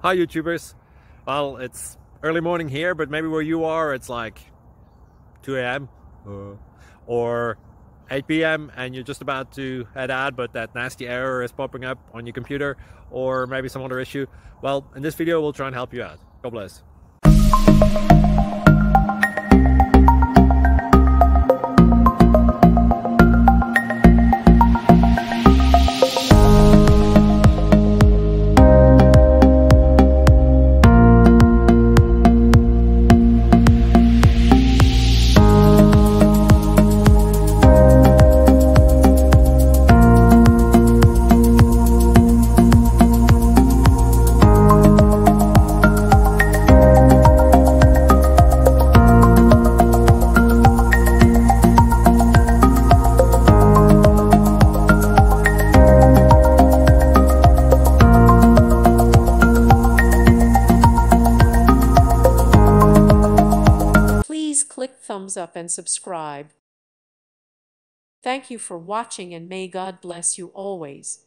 Hi YouTubers. Well, it's early morning here, but maybe where you are it's like 2 a.m. or 8 p.m. and you're just about to head out, but that nasty error is popping up on your computer, or maybe some other issue. Well, in this video we'll try and help you out. God bless. Please click thumbs up and subscribe. Thank you for watching, and may God bless you always.